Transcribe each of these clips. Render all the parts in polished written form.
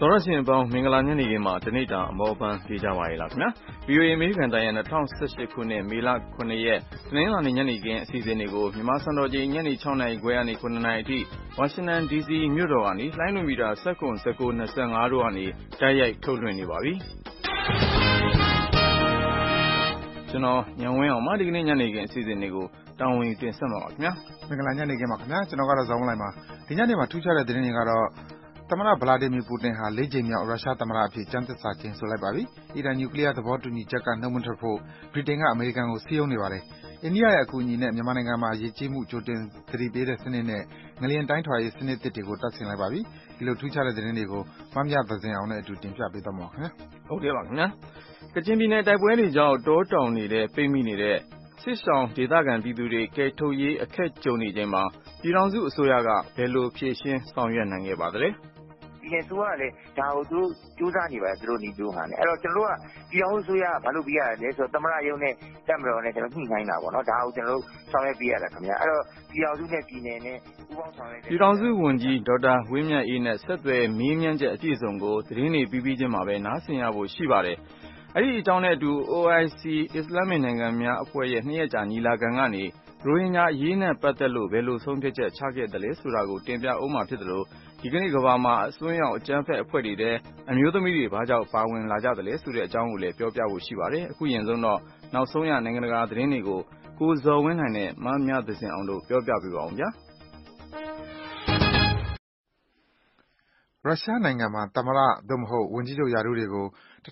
သောရရှင်ပေါင်းမင်္ဂလာညနေခင်းမှာတနေ့တာအမောပန်းပြေးကြပါရဲ့လားခင်ဗျာ VOA အမေရိကန်တိုင်းရဲ့2018ခုနှစ်မေလ9ရက်တနင်္လာနေ့ညနေခင်းအစီအစဉ်တွေကိုမြန်မာစံတော်ချိန်ညနေ6နာရီခွဲကနေ9နာရီအထိဝါရှင်တန် DC မြို့တော်ကနေလိုင်းလွှင့်မီတာ19 19 25တို့ကနေတိုက်ရိုက်ထုတ်လွှင့်နေပါပြီကျွန်တော်ညံဝင်းအောင်မဒီကနေ့ညနေခင်းအစီအစဉ်တွေကိုတာဝန်ယူတင်ဆက်မှာပါခင်ဗျာမင်္ဂလာညနေခင်းပါခင်ဗျာကျွန်တော်ကတော့ဇောင်းလိုက်ပါဒီညနေမှာထူးခြားတဲ့သတင်းတွေကတော့သမ္မတဗလာဒီမီပူတင်ဟာ၄ကြိမ်မြောက်ရုရှားသမ္မတအဖြစ်ကျမ်းသစ္စာကျိန်ဆိုလိုက်ပါပြီ။အီရန်နျူကလ িয়ার သဘောတူညီချက်ကနှုတ်မထွက်ဖို့ဗြိတိန်ကအမေရိကန်ကိုစည်းရုံးနေပါတယ်။အိန္ဒိယရဲ့အကူအညီနဲ့မြန်မာနိုင်ငံမှာရေကြီးမှုကြိုတင်သတိပေးတဲ့စနစ်နဲ့ငလျင်တိုင်းထွာရေးစနစ်သစ်တွေကိုတပ်ဆင်လိုက်ပါပြီ။ဒီလိုထူးခြားတဲ့သတင်းတွေကိုမမြသဇင်အောင်နဲ့အတူတင်ပြပေးသွားမှာပါခင်ဗျာ။ဟုတ်ကဲ့ပါခင်ဗျာ။ကချင်ပြည်နယ်တိုက်ပွဲတွေကြောင့်တောတောင်နေတဲ့ပိတ်မိနေတဲ့စစ်ဆောင်ဒေသခံပြည်သူတွေကယ်ထုတ်ရေးအခက်ကြုံနေချိန်မှာပြည်ထောင်စုအစိုးရကဘယ်လိုဖြေရှင်းဆောင်ရွက်နိုင်ခဲ့ပါသလဲ။ပြည်နယ်ဆိုကလည်းဒါကိုသူစူးစမ်းနေပါတယ်သူတို့ဒီလိုဟာနဲ့အဲ့တော့ကျွန်တော်တို့ကပြည်အောင်စုရဘာလို့ပြရတယ်လဲဆိုတော့သမရယုံနဲ့တက်မတော်နဲ့ကျွန်တော်ညှိနှိုင်းတာပေါ့နော်ဒါကိုကျွန်တော်တို့ဆောင်ရွက်ပြရတာခင်ဗျာအဲ့တော့ပြည်အောင်စုနဲ့ပြည်နယ်နဲ့ပူးပေါင်းဆောင်ရွက်ပြည်ထောင်စုဝန်ကြီးဒေါက်တာဝင်းမြတ်အေးနဲ့ဆက်သွယ်မေးမြန်းချက်အပြည့်စုံကိုသတင်းတွေပြီးချင်းမှာပဲနားဆင်ရဖို့ရှိပါတယ်အဲ့ဒီအကြောင်းနဲ့အတူ OIC အစ္စလာမစ်နိုင်ငံများအဖွဲ့ရဲ့2ရက်ကြာညီလာခံကနေရိုဟင်ဂျာအရေးနဲ့ပတ်သက်လို့ဘယ်လိုဆုံးဖြတ်ချက်ချခဲ့တယ်လဲဆိုတာကိုတင်ပြအောင်မှာဖြစ်တယ်လို့ဒီကနေ့ကဘာမှာအစွန်းရောက်အကြမ်းဖက်အဖွဲ့တွေတဲ့အမျိုးသမီးတွေဘာကြောင့်ပါဝင်လာကြတယ်လဲဆိုတဲ့အကြောင်းကိုလည်းပြောပြဖို့ရှိပါတယ်အခုရင်ဆုံးတော့နောက်ဆုံးရနိုင်ငံတကာသတင်းတွေကိုကိုဇော်ဝင်းနိုင်နဲ့မမြသဇင်အောင်တို့ပြောပြပေးပါအောင်ဗျာရုရှားနိုင်ငံမှာသမ္မတသို့မဟုတ်ဝန်ကြီးချုပ်ရာထူးတွေကို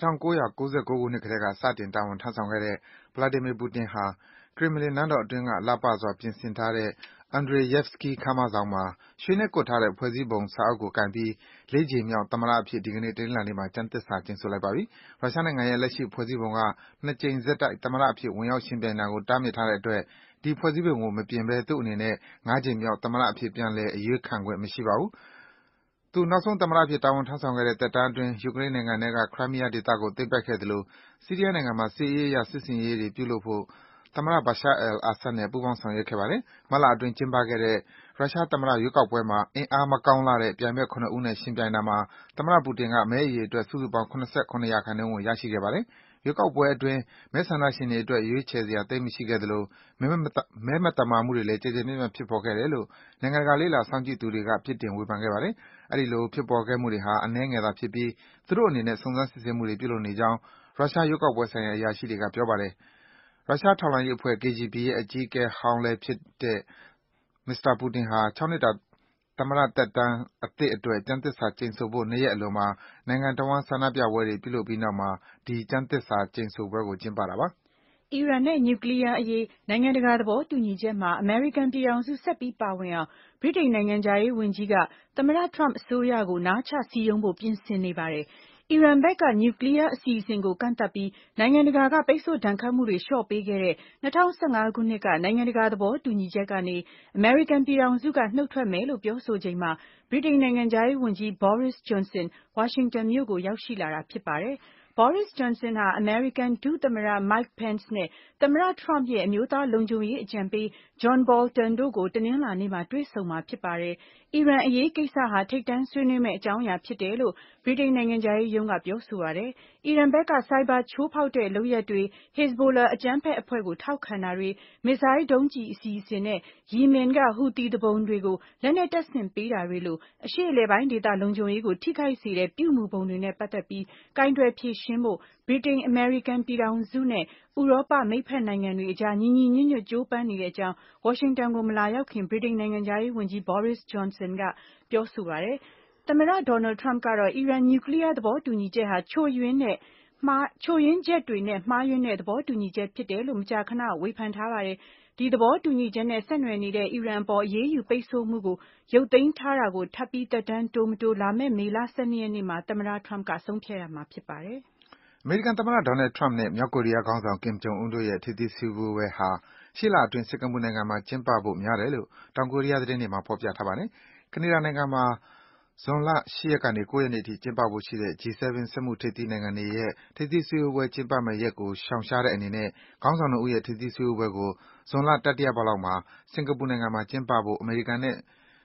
1999ခုနှစ်ကတည်းကစတင်တာဝန်ထမ်းဆောင်ခဲ့တဲ့ဗလာဒီမီပူတင်ဟာကရင်မလင်နန်းတော်အတွင်းကလှပစွာပြင်ဆင်ထားတဲ့ Andreyevsky ခန်းမဆောင်မှာရွှေနဲ့ကွပ်ထားတဲ့ဖွဲ့စည်းပုံစာအုပ်ကိုကိုင်ပြီး၄ကြိမ်မြောက်သမ္မတအဖြစ်ဒီကနေ့တနင်္လာနေ့မှာကျမ်းသစ္စာကျိန်ဆိုလိုက်ပါပြီ။ရုရှားနိုင်ငံရဲ့လက်ရှိဖွဲ့စည်းပုံက2ကြိမ်ဆက်တိုက်သမ္မတအဖြစ်ဝင်ရောက်ယှဉ်ပြိုင်တာကိုတားမြစ်ထားတဲ့အတွက်ဒီဖွဲ့စည်းပုံကိုမပြင်ဘဲသူ့အနေနဲ့5ကြိမ်မြောက်သမ္မတအဖြစ်ပြန်လည်အရွေးခံခွင့်မရှိပါဘူး။သူနောက်ဆုံးသမ္မတအဖြစ်တာဝန်ထမ်းဆောင်ခဲ့တဲ့သက်တမ်းအတွင်းယူကရိန်းနိုင်ငံထဲကခရိုင်းမီးယားဒေသကိုသိမ်းပိုက်ခဲ့သလိုဆီးရီးယားနိုင်ငံမှာစစ်ရေးအရစစ်ဆင်ရေးတွေပြုလုပ်ဖို့သမ္မတ Bashar al-Assad နဲ့ပူးပေါင်းဆောင်ရွက်ခဲ့ပါတယ်။မတ်လအတွင်းကျင်းပခဲ့တဲ့ရုရှားသမ္မတရွေးကောက်ပွဲမှာအင်အားမကောင်းလှတဲ့ပြိုင်ဘက်7ဦးနဲ့ယှဉ်ပြိုင်တာမှာသမ္မတပူတင်ကမဲအရေအတွက်စုစုပေါင်း87%ကိုရရှိခဲ့ပါတယ်။ရွေးကောက်ပွဲအတွင်းမဲဆန္ဒရှင်တွေအတွက်ရွေးချယ်စရာသိပ်မရှိခဲ့သလိုမဲမသမာမှုတွေလည်းကျယ်ကျယ်ပြန့်ပြန့်ဖြစ်ပေါ်ခဲ့တယ်လို့နိုင်ငံတကာလေ့လာစောင့်ကြည့်သူတွေကပြစ်တင်ဝေဖန်ခဲ့ပါတယ်။အဲဒီလိုဖြစ်ပေါ်ခဲ့မှုတွေဟာအနည်းငယ်သာဖြစ်ပြီးသူတို့အနေနဲ့စုံစမ်းစစ်ဆေးမှုတွေပြုလုပ်နေကြောင်းရုရှားရွေးကောက်ပွဲဆိုင်ရာအရာရှိတွေကပြောပါတယ်။ရုရှားထောက်လှမ်းရေးအဖွဲ့ KGB ရဲ့အကြီးအကဲဟောင်းလည်းဖြစ်တဲ့မစ္စတာပူတင်ဟာ6နှစ်တာသမ္မတသက်တမ်းအသစ်အတွက်ကျမ်းသစ္စာကျိန်ဆိုဖို့2ရက်အလိုမှာနိုင်ငံတဝန်းဆန္ဒပြပွဲတွေပြုလုပ်ပြီးနောက်မှာဒီကျမ်းသစ္စာကျိန်ဆိုပွဲကိုကျင်းပတာပါအီရန်နဲ့နျူကလ িয়ার အရေးနိုင်ငံတကာသဘောတူညီချက်မှာအမေရိကန်ပြည်ထောင်စုဆက်ပြီးပါဝင်အောင်ဗြိတိန်နိုင်ငံခြားရေးဝန်ကြီးကသမ္မတထရမ့်အစိုးရကိုနားချစည်းရုံးဖို့ပြင်ဆင်နေပါတယ်။အီရန်ဘက်ကနျူကလ িয়ার အစီအစဉ်ကိုကန့်သတ်ပြီးနိုင်ငံတကာကပိတ်ဆို့ဒဏ်ခတ်မှုတွေလျှော့ပေးခဲ့တဲ့2015ခုနှစ်ကနိုင်ငံတကာသဘောတူညီချက်ကနေအမေရိကန်ပြည်ထောင်စုကနှုတ်ထွက်မယ်လို့ပြောဆိုချိန်မှာဗြိတိန်နိုင်ငံခြားရေးဝန်ကြီး Boris Johnson ဝါရှင်တန်မြို့ကိုရောက်ရှိလာတာဖြစ်ပါတယ်။ Boris Johnson ဟာအမေရိကန်ဒုသမ္မတ Mike Pence နဲ့သမ္မတ Trump ရဲ့အမျိုးသားလုံခြုံရေးအကြံပေး John Bolton တို့ကိုတနင်္လာနေ့မှာတွေ့ဆုံမှာဖြစ်ပါတယ်။အီရန်အရေးကိစ္စဟာထိပ်တန်းဆွေးနွေးမယ့်အကြောင်းအရာဖြစ်တယ်လို့ဗြိတိန်နိုင်ငံခြားရေးရုံးကပြောဆိုပါတယ်။အီရန်ဘက်ကဆိုက်ဘာချိုးဖောက်တဲ့လုပ်ရပ်တွေ Hezbollah အကြမ်းဖက်အဖွဲ့ကိုထောက်ခံတာတွေမစ်ဇိုင်းဒုံးကျည်အစီအစဉ်နဲ့ယီမင်ကဟူသီသူပုန်တွေကိုလက်နက်တပ်ဆင်ပေးတာတွေလိုအရှေ့အလယ်ပိုင်းဒေသလုံခြုံရေးကိုထိခိုက်စေတဲ့ပြုမူပုံတွေနဲ့ပတ်သက်ပြီးကိုင်တွယ်ဖြေရှင်းဖို့ဗြိတိန်အမေရိကန်ပြည်ထောင်စုနဲ့ဥရောပမိတ်ဖက်နိုင်ငံတွေအကြားညီညီညွတ်ညွတ်ကြိုးပမ်းနေတဲ့အကြောင်းဝါရှင်တန်ကိုမလာရောက်ခင်ဗြိတိန်နိုင်ငံခြားရေးဝန်ကြီး Boris Johnson ကပြောဆိုပါတယ်။သမ္မတ Donald Trump ကတော့အီရန်နျူကလ িয়ার သဘောတူညီချက်ဟာချို့ယွင်းချက်တွေနဲ့မှားယွင်းတဲ့သဘောတူညီချက်ဖြစ်တယ်လို့မကြာခဏဝေဖန်ထားပါတယ်။ဒီသဘောတူညီချက်နဲ့ဆက်နွယ်နေတဲ့အီရန်အပေါ်အရေးယူပိတ်ဆို့မှုကိုရုပ်သိမ်းထားတာကိုထပ်ပြီးသက်တမ်းတိုးမတိုးလာမယ့်မေလ12ရက်နေ့မှာသမ္မတ Trump ကဆုံးဖြတ်ရမှာဖြစ်ပါတယ်။အမေရိကန်သမ္မတ Donald Trump နဲ့မြောက်ကိုရီးယားခေါင်းဆောင် Kim Jong Un တို့ရဲ့ထိပ်သီးစည်းဝေးပွဲဟာရှေ့လအတွင်းစင်္ကာပူနိုင်ငံမှာကျင်းပဖို့များတယ်လို့တောင်ကိုရီးယားသတင်းတွေမှာဖော်ပြထားပါတယ်။ကနေဒါနိုင်ငံမှာဇွန်လ8ရက်ကနေ9ရက်နေ့အထိကျင်းပဖို့ရှိတဲ့ G7 စက်မှုထိပ်သီးနိုင်ငံတွေရဲ့ထိပ်သီးစည်းဝေးပွဲကျင်းပမယ့်ရက်ကိုရှောင်ရှားတဲ့အနေနဲ့ခေါင်းဆောင်2ဦးရဲ့ထိပ်သီးစည်းဝေးပွဲကိုဇွန်လတတိယပတ်လောက်မှာစင်္ကာပူနိုင်ငံမှာကျင်းပဖို့အမေရိကန်နဲ့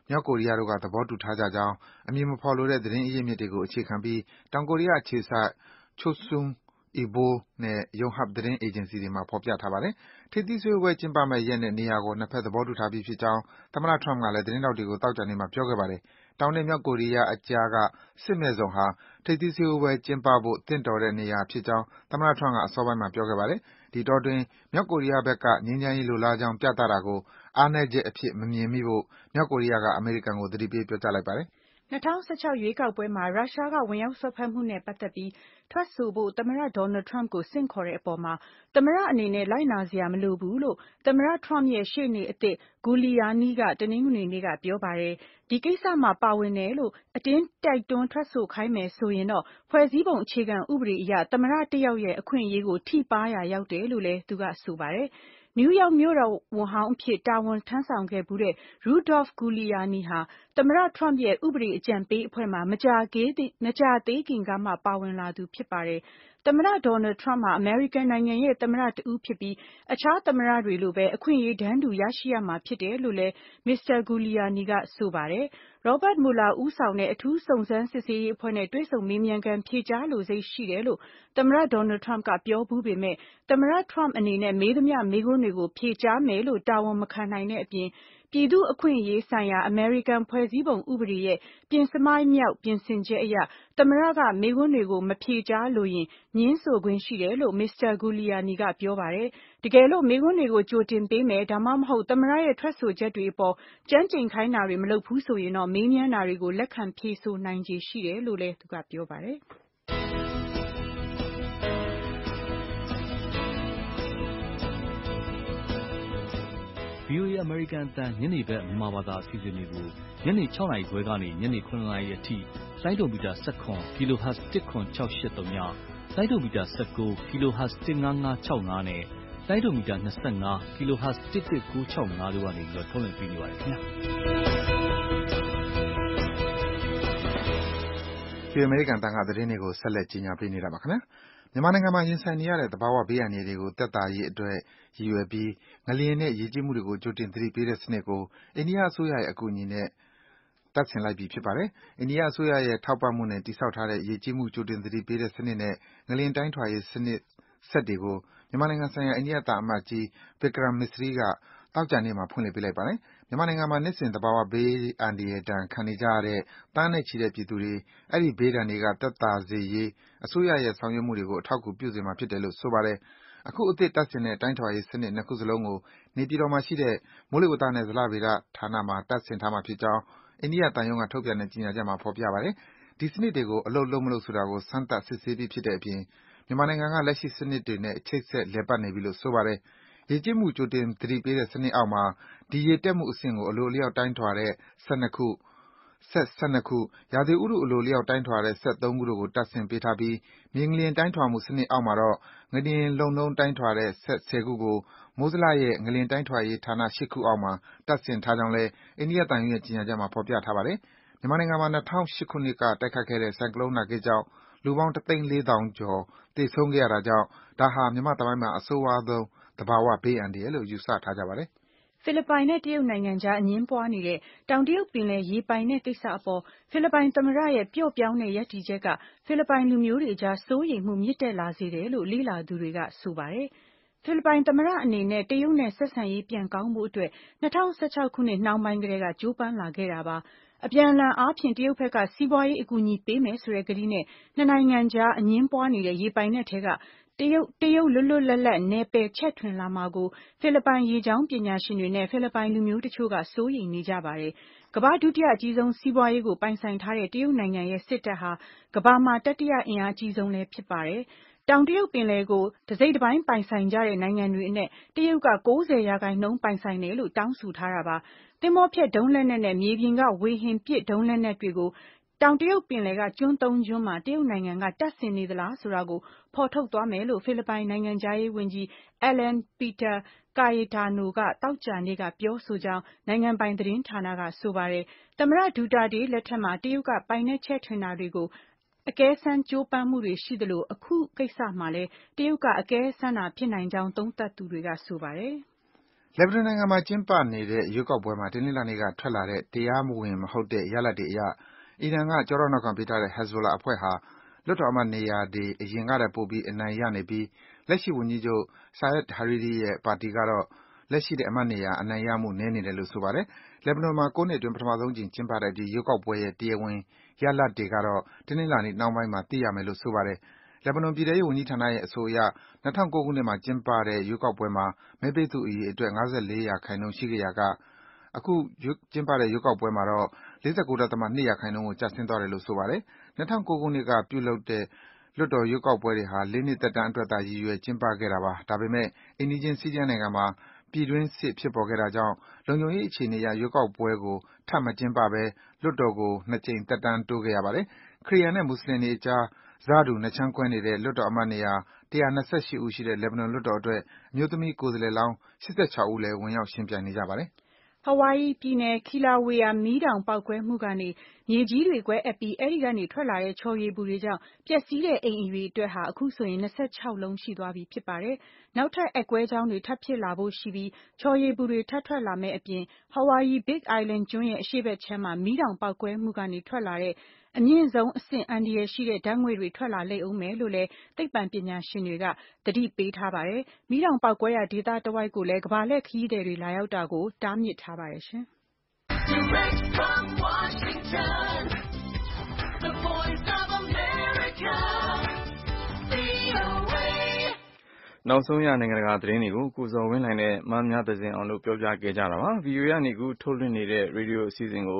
မြောက်ကိုရီးယားတို့ကသဘောတူထားကြကြောင်းအမည်မဖော်လိုတဲ့သတင်းအရင်းမြစ်တွေကိုအခြေခံပြီးတောင်ကိုရီးယားအခြေစိုက် Chosun Ilbo နဲ့ Yonhap သတင်းအေဂျင်စီတွေမှာဖော်ပြထားပါတယ်။ထိပ်သီးစည်းဝေးပွဲကျင်းပမယ့်ရက်နဲ့နေရာကိုနှစ်ဖက်သဘောတူထားပြီးဖြစ်ကြောင်းသမ္မတ Trump ကလည်းသတင်းထောက်တွေကိုသောကြာနေ့မှာပြောခဲ့ပါတယ်။တောင်နဲ့မြောက်ကိုရီးယားအကြားကစစ်မဲ့ဇုံဟာထိပ်သီးစည်းဝေးပွဲကျင်းပဖို့သင့်တော်တဲ့နေရာဖြစ်ကြောင်းသမ္မတ Trump ကအစောပိုင်းမှာပြောခဲ့ပါတယ်။ဒီအတောအတွင်းမြောက်ကိုရီးယားဘက်ကငြိမ်းချမ်းရေးလိုလားကြောင်းပြသတာကိုအားနည်းချက်အဖြစ်မမြင်မိဖို့မြောက်ကိုရီးယားကအမေရိကန်ကိုသတိပေးပြောကြားလိုက်ပါတယ်။ 2016 ရွေးကောက်ပွဲမှာရုရှားကဝင်ရောက်စွက်ဖက်မှုနဲ့ပတ်သက်ပြီးထွက်ဆိုဖို့သမ္မတ Donald Trump ကိုဆင့်ခေါ်တဲ့အပေါ်သမ္မတအနေနဲ့လိုက်နာစရာမလိုဘူးလို့သမ္မတ Trump ရဲ့ရှေ့နေအသစ် Giuliani ကတနင်္ဂနွေနေ့ကပြောပါတယ်။ဒီကိစ္စမှာပါဝင်တယ်လို့အတင်းတိုက်တွန်းထွက်ဆိုခိုင်းမယ်ဆိုရင်ဖွဲ့စည်းပုံအခြေခံဥပဒေအရသမ္မတတစ်ယောက်ရဲ့အခွင့်အရေးကိုထိပါးရာရောက်တယ်လို့လည်းသူကဆိုပါတယ်။ နယူးယောက်မြို့တော်ဝန်ဟောင်းအဖြစ်တာဝန်ထမ်းဆောင်ခဲ့ဖူးတဲ့ Rudolph Giuliani ဟာသမ္မတ Trump ရဲ့ဥပဒေအကြံပေးအဖွဲ့မှာမကြာသေးခင်ကမှပါဝင်လာသူဖြစ်ပါတယ်။ သမ္မတ Donald Trump ဟာအမေရိကန်နိုင်ငံရဲ့သမ္မတတစ်ဦးဖြစ်ပြီးအခြားသမ္မတတွေလိုပဲအခွင့်အရေးတန်းတူရရှိရမှာဖြစ်တယ်လို့လည်း Mr. Giuliani ကဆိုပါတယ်။ Robert Mueller ဦးဆောင်တဲ့အထူးစုံစမ်းစစ်ဆေးရေးအဖွဲ့နဲ့တွေ့ဆုံမေးမြန်းခန်းဖြေကြားလိုစိတ်ရှိတယ်လို့သမ္မတ Donald Trump ကပြောဖူးပေမဲ့သမ္မတ Trump အနေနဲ့မေးသမျှမေးခွန်းတွေကိုဖြေကြားမယ်လို့တာဝန်မခံနိုင်တဲ့အပြင်ပြည်သူ့အခွင့်အရေးဆိုင်ရာအမေရိကန်ဖွဲ့စည်းပုံဥပဒေရဲ့ပဉ္စမမြောက်ပြင်ဆင်ချက်အရသမ္မတကမေးခွန်းတွေကိုမဖြေကြားလိုရင်ငြင်းဆိုခွင့်ရှိတယ်လို့ Mr. Giuliani ကပြောပါတယ်။တကယ်လို့မေးခွန်းတွေကိုကြိုတင်ပေးမယ်ဒါမှမဟုတ်သမ္မတရဲ့ထွက်ဆိုချက်တွေအပေါ်ကြမ်းကြိမ်ခိုင်းတာတွေမလုပ်ဘူးဆိုရင်မေးမြန်းတာတွေကိုလက်ခံဖြေဆိုနိုင်ခြေရှိတယ်လို့လည်းသူကပြောပါတယ်။ VOA အမေရိကန်အသံညနေဘက်မြန်မာဘာသာအစီအစဉ်တွေကိုညနေ 6 နာရီခွဲကနေညနေ 9 နာရီအထိလိုင်းဒုံမီတာ17 kHz 10683ညလိုင်းဒုံမီတာ19 kHz 15565နဲ့လိုင်းဒုံမီတာ25 kHz 11965တို့ကနေထုတ်လွှင့်ပေးနေပါတယ်ခင်ဗျာဒီအမေရိကန်တန်ခါသတင်းတွေကိုဆက်လက်ကြီးညာပေးနေတာပါခင်ဗျာမြန်မာနိုင်ငံမှာရင်ဆိုင်နေရတဲ့သဘာဝဘေးအန္တရာယ်တွေကိုသက်သာရေးအတွက်ရည်ရွယ်ပြီးငလျင်နဲ့ရေကြီးမှုတွေကိုကြိုတင်သတိပေးတဲ့စနစ်ကိုအိန္ဒိယအစိုးရရဲ့အကူအညီနဲ့တပ်ဆင်လိုက်ပြီဖြစ်ပါတယ်။အိန္ဒိယအစိုးရရဲ့ထောက်ပံ့မှုနဲ့တည်ဆောက်ထားတဲ့ရေကြီးမှုကြိုတင်သတိပေးတဲ့စနစ်နဲ့ငလျင်တိုင်းထွာရေးစက်တွေကိုမြန်မာနိုင်ငံဆိုင်ရာအိန္ဒိယသံအမတ်ကြီး Vikram Misri ကသောကြာနေ့မှာဖွင့်လှစ်ပေးလိုက်ပါတယ်။မြန်မာနိုင်ငံမှာနှစ်စဉ်သဘာဝဘေးအန္တရာယ်ဒဏ်ခံနေကြရတဲ့သန်းနဲ့ချီတဲ့ပြည်သူတွေအဲဒီဘေးဒဏ်တွေကသက်သာစေရေးအစိုးရရဲ့ဆောင်ရွက်မှုတွေကိုအထောက်အကူပြုစေမှာဖြစ်တယ်လို့ဆိုပါတယ်။အခုအသစ်တပ်ဆင်တဲ့တိုင်းထွာရေးစနစ်နှစ်ခုစလုံးကိုနေပြည်တော်မှာရှိတဲ့မိုးလေဝသနဲ့ဇလဗေဒဌာနမှာတပ်ဆင်ထားမှာဖြစ်ကြောင်းအိန္ဒိယသံရုံးကထုတ်ပြန်တဲ့ကြေညာချက်မှာဖော်ပြပါတယ်။ဒီစနစ်တွေကိုအလုပ်လုပ်မလုပ်ဆိုတာကိုစမ်းသပ်စစ်ဆေးပြီးဖြစ်တဲ့အပြင်မြန်မာနိုင်ငံကလက်ရှိစနစ်တွေနဲ့ချိတ်ဆက်လည်ပတ်နေပြီလို့ဆိုပါတယ်။ရေကြီးမှုကြိုတင်သတိပေးတဲ့စနစ်အောက်မှာဒီရေတက်မှုအဆင့်ကိုအလိုအလျောက်တိုင်းထွာတဲ့စက် 2 ခု၊ စက် 12 ခု၊ ရာသီဥတုအလိုအလျောက်တိုင်းထွာတဲ့စက် 3 ခုတို့ကိုတပ်ဆင်ပေးထားပြီးမြေငလျင်တိုင်းထွာမှုစနစ်အောက်မှာတော့ငလျင်လှုပ်နှုန်းတိုင်းထွာတဲ့စက် 10 ခုကိုမိုးဇလရဲ့ငလျင်တိုင်းထွာရေးဌာန 8 ခုအောက်မှာတပ်ဆင်ထားကြောင်းလည်းအိန္ဒိယသံရုံးရဲ့ကြေညာချက်မှာဖော်ပြထားပါတယ်။မြန်မာနိုင်ငံမှာ၂၀၀၈ ခုနှစ်ကတိုက်ခတ်ခဲ့တဲ့ဆိုင်ကလုန်းနာဂစ်ကြောင့်လူပေါင်း 1,400,000 ကျော်သေဆုံးခဲ့ရတာကြောင့်ဒါဟာမြန်မာ့သမိုင်းမှာအဆိုးရွားဆုံးသဘာဝဘေးအန္တရာယ်လို့ယူဆထားကြပါတယ်။ဖိလစ်ပိုင်နဲ့တရုတ်နိုင်ငံကြားအငြင်းပွားနေတဲ့တောင်တရုတ်ပင်လယ်ရေပိုင်နက်ကိစ္စအပေါ်ဖိလစ်ပိုင်သမ္မတရဲ့ပျော့ပြောင်းတဲ့ရပ်တည်ချက်ကဖိလစ်ပိုင်လူမျိုးတွေကြားစိုးရိမ်မှုမြင့်တက်လာစေတယ်လို့လေ့လာသူတွေကဆိုပါတယ်။ဖိလစ်ပိုင်သမ္မတအနေနဲ့တရုတ်နဲ့ဆက်ဆံရေးပြန်ကောင်းဖို့အတွက်2016 ခုနှစ်နှောင်းပိုင်းကတည်းကကြိုးပမ်းလာခဲ့တာပါ။အပြန်အလှန်အားဖြင့်တရုတ်ဘက်ကစီးပွားရေးအကူအညီပေးမယ်ဆိုတဲ့ကတိနဲ့နှစ်နိုင်ငံကြားအငြင်းပွားနေတဲ့ရေပိုင်နက်ထဲကတရုတ်လွတ်လွတ်လပ်လပ်နယ်ပယ်ချဲ့ထွင်လာမှာကိုဖိလစ်ပိုင်ရေကြောင်းပညာရှင်တွေနဲ့ဖိလစ်ပိုင်လူမျိုးတချို့ကစိုးရိမ်နေကြပါတယ်။ကမ္ဘာ့ဒုတိယအကြီးဆုံးစီးပွားရေးကိုပိုင်ဆိုင်ထားတဲ့တရုတ်နိုင်ငံရဲ့စစ်တပ်ဟာကမ္ဘာမှာတတိယအင်အားကြီးဆုံးလည်းဖြစ်ပါတယ်။တောင်တရုတ်ပင်လယ်ကိုတစိတ်တပိုင်းပိုင်ဆိုင်ကြတဲ့နိုင်ငံတွေအနက်တရုတ်က 90% ပိုင်ဆိုင်တယ်လို့တောင်းဆိုထားတာပါ။သင်္ဘောဖျက်ဒုံးလက်နက်နဲ့မြေပြင်ကဝေဟင်ပစ်ဒုံးလက်နက်တွေကိုတောင်တရုတ်ပင်လယ်ကကျွန်း 3 ကျွန်းမှာတရုတ်နိုင်ငံကတပ်ဆင်နေသလားဆိုတာကိုဖော်ထုတ်သွားမယ်လို့ဖိလစ်ပိုင်နိုင်ငံခြားရေးဝန်ကြီး Alan Peter Cayetano ကသောကြာနေ့ကပြောဆိုကြောင်းနိုင်ငံပိုင်သတင်းဌာနကဆိုပါတယ်။သမ္မတဒူတာတေးလက်ထက်မှာတရုတ်ကပိုင်နက်ချဲ့ထွင်တာတွေကိုအကဲစမ်းကြိုးပမ်းမှုတွေရှိသလိုအခုကိစ္စမှာလည်းတရုတ်ကအကဲစမ်းတာဖြစ်နိုင်ကြောင်းသုံးသပ်သူတွေကဆိုပါတယ်။လက်ဘနွန်နိုင်ငံမှာကျင်းပနေတဲ့ရွေးကောက်ပွဲမှာတနင်္လာနေ့ကထွက်လာတဲ့တရားမဝင်မဟုတ်တဲ့ရလဒ်တွေအရအီရန်ကကျောထောက်နောက်ခံပေးထားတဲ့ Hezbollah အဖွဲ့ဟာလွှတ်တော်အမတ်နေရာတွေအရင်ကထက်ပိုပြီးအနိုင်ရနေပြီးလက်ရှိဝန်ကြီးချုပ် Saad Hariri ရဲ့ပါတီကတော့လက်ရှိတဲ့အမတ်နေရာအနိုင်ရမှုနည်းနေတယ်လို့ဆိုပါတယ်။လက်ဘနွန်မှာ9နှစ်အတွင်းပထမဆုံးကြိမ်ကျင်းပတဲ့ဒီရွေးကောက်ပွဲရဲ့တရားဝင်ရလဒ်တွေကတော့တနင်္လာနေ့နှောင်းပိုင်းမှာသိရမယ်လို့ဆိုပါတယ်။လက်ဘနွန်ပြည်ထောင်ရေးဝန်ကြီးဌာနရဲ့အဆိုအရ2009ခုနှစ်မှာကျင်းပတဲ့ရွေးကောက်ပွဲမှာမဲပေးသူအရေအတွက်54%ရှိခဲ့ရာကအခုကျင်းပတဲ့ရွေးကောက်ပွဲမှာတော့49.2%ကိုကျဆင်းသွားတယ်လို့ဆိုပါတယ်။2009ခုနှစ်ကပြုလုပ်တဲ့လွှတ်တော်ရွေးကောက်ပွဲတွေဟာ4နှစ်သက်တမ်းအတွက်သာရည်ရွယ်ကျင်းပခဲ့တာပါ။ဒါပေမဲ့အိမ်နီးချင်းဆီးရီးယားနိုင်ငံမှာပြည်တွင်းစစ်ဖြစ်ပေါ်ခဲ့တာကြောင့်လုံခြုံရေးအခြေအနေအရရွေးကောက်ပွဲကိုထပ်မကျင်းပဘဲလွှတ်တော်ကို2ကြိမ်သက်တမ်းတိုးခဲ့ရပါတယ်။ခရစ်ယာန်နဲ့မွတ်ဆလင်တွေအကြားဆတူနှစ်ခြမ်းကွဲနေတဲ့လွှတ်တော်အမတ်နေရာ128ဦးရှိတဲ့လက်ဘနွန်လွှတ်တော်အတွက်အမျိုးသမီးကိုယ်စားလှယ်လောင်း86ဦးလည်းဝင်ရောက်ယှဉ်ပြိုင်နေကြပါတယ်။ Hawaii ပြည်နယ် Kilauea မီးတောင်ပေါက်ကွဲမှုကနေမြေကြီးတွေကွဲအက်ပြီးအဲဒီကနေထွက်လာတဲ့ချော်ရည်ပူတွေကြောင့်ပျက်စီးတဲ့အိမ်အရေအတွက်ဟာအခုဆိုရင်26လုံးရှိသွားပြီဖြစ်ပါတယ်။နောက်ထပ်အက်ကွဲကြောင်းတွေထပ်ဖြစ်လာဖို့ရှိပြီးချော်ရည်ပူတွေထပ်ထွက်လာမယ့်အပြင် Hawaii Big Island ကျွန်းရဲ့အရှေ့ဘက်ခြမ်းမှာမီးတောင်ပေါက်ကွဲမှုကနေထွက်လာတဲ့အမြင့်ဆုံးအဆင့်အန္တရာယ်ရှိတဲ့ဓာတ်ငွေ့တွေထွက်လာလိမ့်ဦးမယ်လို့လည်းသိပ္ပံပညာရှင်တွေကသတိပေးထားပါတယ်။မီးတောင်ပေါက်ကွဲရာဒေသတဝိုက်ကိုလည်းကမ္ဘာလှည့်ခရီးသည်တွေလာရောက်တာကိုတားမြစ်ထားပါတယ်ရှင်။ Direct from Washington, the voice of America, VOA နောက်ဆုံးရနိုင်ငံတကာသတင်းတွေကိုကိုဇော်ဝင်းလှိုင်နဲ့မမြသဇင်အောင်တို့ပြောပြခဲ့ကြတာပါ။ VOA ကနေအခုထုတ်လွှင့်နေတဲ့ရေဒီယိုအစီအစဉ်ကို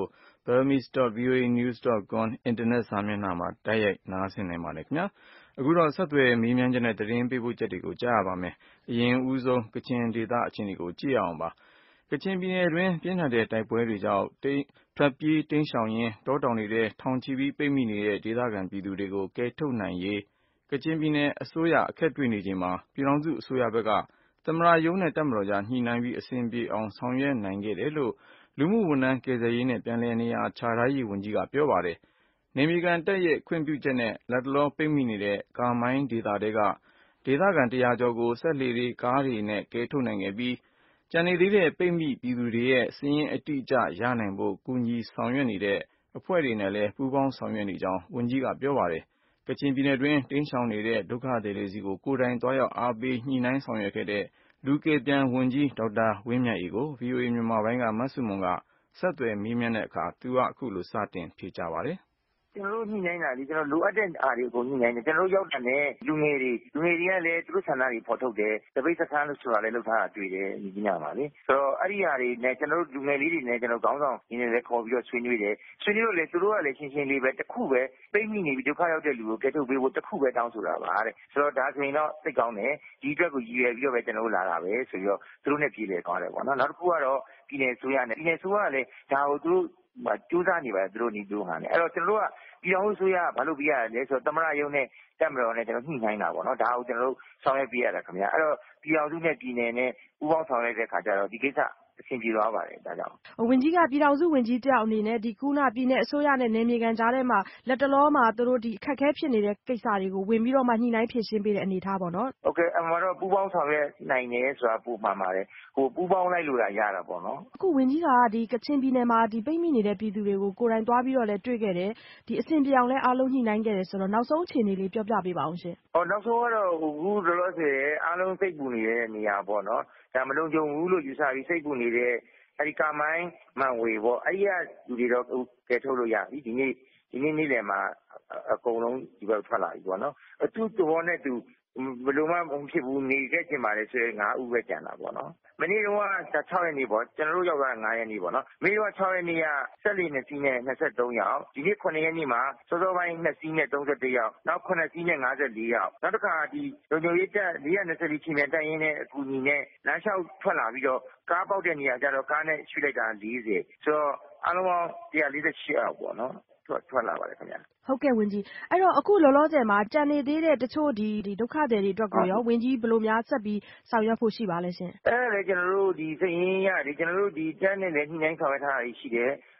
burmese.voanews.com အင်တာနက်စာမျက်နှာမှာတိုက်ရိုက်နားဆင်နိုင်ပါတယ်ခင်ဗျာ။အခုတော့ဆက်သွယ်မေးမြန်းချက်နဲ့သတင်းပေးပို့ချက်တွေကိုကြားရပါမယ်။အရင်ဦးဆုံးကချင်ဒေသအခြေအနေကိုကြည့်ရအောင်ပါ။ကချင်ပြည်နယ်တွင်းပြင်းထန်တဲ့တိုက်ပွဲတွေကြောင့်ထွက်ပြေးတိမ်းရှောင်ရင်းတောတောင်တွေထဲထောင်ချီပြီးပိတ်မိနေတဲ့ဒေသခံပြည်သူတွေကိုကယ်ထုတ်နိုင်ရေးကချင်ပြည်နယ်အစိုးရအခက်တွေ့နေချိန်မှာပြည်ထောင်စုအစိုးရဘက်ကသမ္မတရုံးနဲ့တပ်မတော်ကြားညှိနှိုင်းပြီးအဆင်ပြေအောင်ဆောင်ရွက်နိုင်ခဲ့တယ်လို့လူမှုဝန်ထမ်းကယ်ဆယ်ရေးနဲ့ပြန်လည်နေရာချထားရေးဝန်ကြီးကပြောပါတယ်။နယ်မြေခံတပ်ရဲ့ခွင့်ပြုချက်နဲ့လတ်တလောပိတ်မိနေတဲ့ကာမိုင်းဒေသထဲကဒေသခံ100ကျော်ကိုစက်လှေတွေကားတွေနဲ့ကယ်ထုတ်နိုင်ခဲ့ပြီးကျန်နေသေးတဲ့ပိတ်မိပြည်သူတွေရဲ့စာရင်းအတိအကျရနိုင်ဖို့ကူညီဆောင်ရွက်နေတဲ့အဖွဲ့တွေနဲ့လည်းပူးပေါင်းဆောင်ရွက်နေကြောင်းဝန်ကြီးကပြောပါတယ်။ကချင်ပြည်နယ်တွင်းတိမ်းရှောင်နေတဲ့ဒုက္ခသည်တွေဆီကိုကိုယ်တိုင်သွားရောက်အားပေးညှိနှိုင်းဆောင်ရွက်ခဲ့တဲ့လူကယ်ပြန်ဝန်ကြီးဒေါက်တာဝင်းမြတ်အေးကို VOA မြန်မာပိုင်းကမဆုမွန်ကဆက်သွယ်မေးမြန်းတဲ့အခါသူကအခုလိုစတင်ဖြေကြားပါတယ်။ကျွန်တော်တို့ညှိနှိုင်းတာလေကျွန်တော်လိုအပ်တဲ့အားတွေအကုန်ညှိနှိုင်းတယ်ကျွန်တော်တို့ရောက်တဲ့လူငယ်တွေကလည်းသူတို့ဆန္ဒတွေဖော်ထုတ်တယ်တပိတ်စခန်းလို့ဆိုတာလည်းလုပ်ထားတာတွေ့တယ်ဒီညမှာလေဆိုတော့အဲ့ဒီဟာတွေနဲ့ကျွန်တော်တို့လူငယ်လေးတွေနဲ့ကျွန်တော်ခေါင်းဆောင်ရင်းနဲ့လည်းခေါ်ပြီးတော့ဆွေးနွေးတယ်ဆွေးနွေးလို့လည်းသူတို့ကလည်းရှင်းရှင်းလေးပဲတစ်ခုပဲပိတ်မိနေပြီးဒုက္ခရောက်တဲ့လူကိုကယ်ထုတ်ပေးဖို့တစ်ခုပဲတောင်းဆိုတာပါတဲ့ဆိုတော့ဒါဆိုရင်တော့စိတ်ကောင်းတယ်ဒီအတွက်ကိုရည်ရွယ်ပြီးတော့ပဲကျွန်တော်တို့လာတာပဲဆိုပြီးတော့သူတို့နဲ့ပြည်လည်သွားတယ်ပေါ့နော်နောက်တစ်ခုကတော့ပြည်နယ်ဆိုရနဲ့ပြည်နယ်ဆိုရကလည်းဒါကိုသူတို့ကြိုးစားနေပါတယ်သူတို့နေသူဟာနဲ့အဲ့တော့ကျွန်တော်တို့ကပြည်ထောင်စုဆိုရဘာလို့ပြရလဲဆိုတော့သမရယုံနဲ့တက်မတော်နဲ့ကျွန်တော်ညှိနှိုင်းတာပေါ့နော်ဒါကိုကျွန်တော်တို့ဆောင်ရွက်ပြရတာခင်ဗျာအဲ့တော့ပြည်ထောင်စုနဲ့ပြည်နယ်နဲ့ပူးပေါင်းဆောင်ရွက်တဲ့ခါကျတော့ဒီကိစ္စအဆင်ပြေသွားပါတယ်ဒါကြောင့်ဝန်ကြီးကပြည်ထောင်စုဝန်ကြီးတယောက်အနေနဲ့ဒီခုနပြည်နယ်အစိုးရနဲ့နယ်မြေခံကြားထဲမှာလက်တလောမှာသူတို့ဒီအခက်အခဲဖြစ်နေတဲ့ကိစ္စတွေကိုဝင်ပြီးတော့မှညှိနှိုင်းဖြေရှင်းပေးတဲ့အနေအထားပေါ့နော်ဟုတ်ကဲ့အမှန်တော့ပူးပေါင်းဆောင်ရွက်နိုင်တယ်ဆိုတာပုံမှန်ပါတယ်ဟိုပူးပေါင်းလိုက်လို့ရတာပေါ့နော်အခုဝန်ကြီးကဒီကချင်ပြည်နယ်မှာဒီပိတ်မိနေတဲ့ပြည်သူတွေကိုကိုယ်တိုင်သွားပြီးတော့လည်းတွေ့ခဲ့တယ်ဒီအဆင်ပြေအောင်လည်းအားလုံးညှိနှိုင်းခဲ့တယ်ဆိုတော့နောက်ဆုံးအခြေအနေလေးပြောပြပေးပါအောင်ရှင်နောက်ဆုံးကတော့အခုလောလောဆယ်အားလုံးစိတ်ပူနေတဲ့နေရာပေါ့နော်ဒါမလုံးကြုံဘူးလို့ယူဆပြီးစိတ်ပူနေတဲ့အဲဒီကာမိုင်းမန်ဝေပေါ့အဲဒီကလူတွေတော့ကယ်ထုတ်လို့ရပြီဒီနေ့နေ့လယ်မှာအကုန်လုံးဒီဘက်ထွက်လာပြီပေါ့နော်သူ့သဘောနဲ့သူဘယ်လိုမှမဖြစ်ဘူးနေခဲ့ချင်ပါတယ်ဆိုရင်9ဦးပဲကျန်တာပေါ့နော်မနေ့တုန်းက6ရက်နေ့ပေါ့ကျွန်တော်တို့ရောက်တာ9ရက်နေ့ပေါ့နော်မနေ့က6ရက်နေ့ကဆက်လီ2စီးနဲ့23ယောက်ဒီနေ့9ရက်နေ့မှာစောစောပိုင်း2စီးနဲ့31ယောက်နောက်9စီးနဲ့54ယောက်နောက်တစ်ခါဒီလုံခြုံရေးတပ်424ချင်းမြန်တပ်ရင်းနဲ့အကူအညီနဲ့လမ်းလျှောက်ထွက်လာပြီးတော့ကားပေါက်တဲ့နေရာကျတော့ကားနဲ့ရွှေ့လိုက်တာ40ဆိုတော့အားလုံးပေါင်း148ယောက်ပေါ့နော်ထွက်လာပါတယ်ခင်ဗျာဟုတ်ကဲ့ဝန်ကြီးအဲ့တော့အခုလောလောဆယ်မှာကြံနေသေးတဲ့တချို့ဒီဒုက္ခသည်တွေအတွက်ကိုရောဝန်ကြီးဘယ်လိုများဆက်ပြီးဆောင်ရွက်ဖို့ရှိပါလဲရှင်အဲ့ဒါလည်းကျွန်တော်တို့ဒီစိတ်ရင်းရတယ်ကျွန်တော်တို့ဒီတက်နဲ့လည်းညှိနှိုင်းဆောင်ရွက်ထားတာရှိတယ်